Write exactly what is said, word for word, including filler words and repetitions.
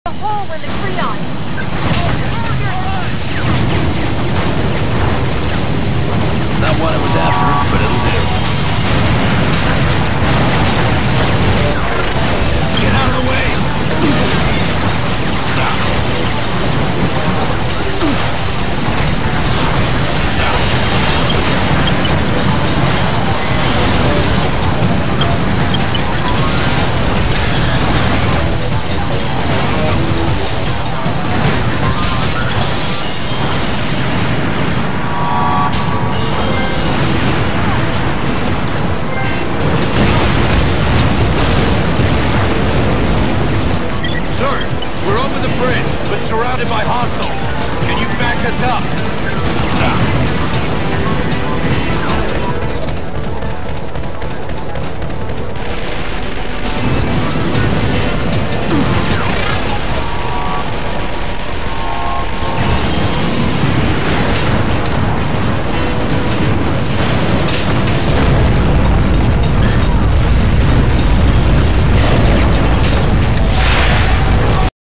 A hole in the Creon. Not what I was after, but it'll do. Get out of the way! Sir, we're over the bridge, but surrounded by hostiles. Can you back us up?